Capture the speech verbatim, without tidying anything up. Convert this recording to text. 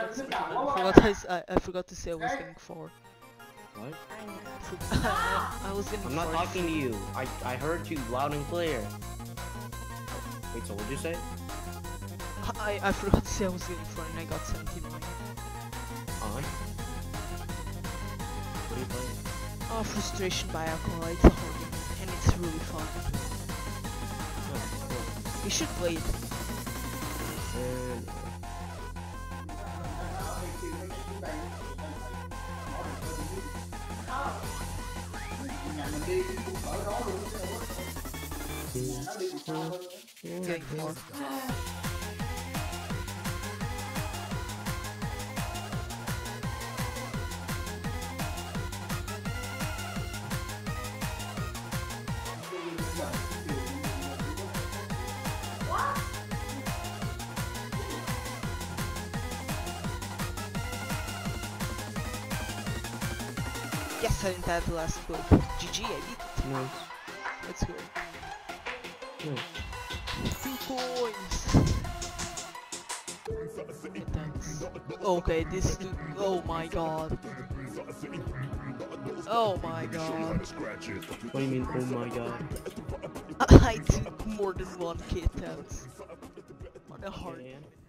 I forgot I, s- I, I forgot to say I was getting four. What? I was getting I'm not four. talking to you. I I heard you loud and clear. Wait, so what'd you say? I, I forgot to say I was getting four and I got seventy-nine. On? What are you playing? Oh, Frustration by Alkali, it's a hard game, and it's really fun. Oh, cool. You should play it. And... Getting four. Yes, I didn't have the last book. G G, I beat it. Nice. Let's go. Nice. Two points. Intense. Okay, this dude. Oh my god. Oh my god. What do you mean, oh my god? I took more than one kit tense. On a hard.